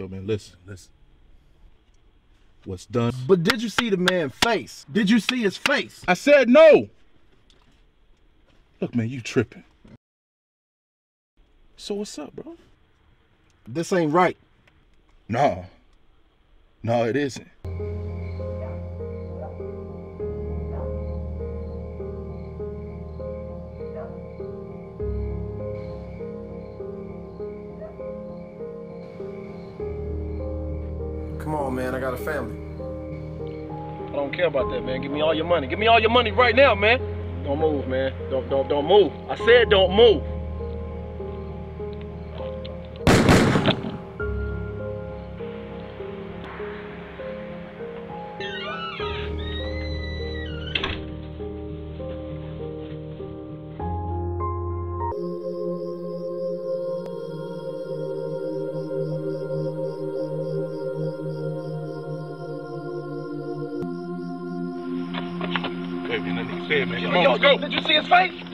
Yo, man, listen. What's done? But did you see the man's face? Did you see his face? I said no. Look, man, you tripping. So what's up, bro? This ain't right. No, it isn't. Come on, man, I got a family. I don't care about that, man. Give me all your money. Give me all your money right now, man. Don't move, man. Don't move. I said don't move. Baby, that nigga said, man. Come Yo, on, let's go. did you see his face?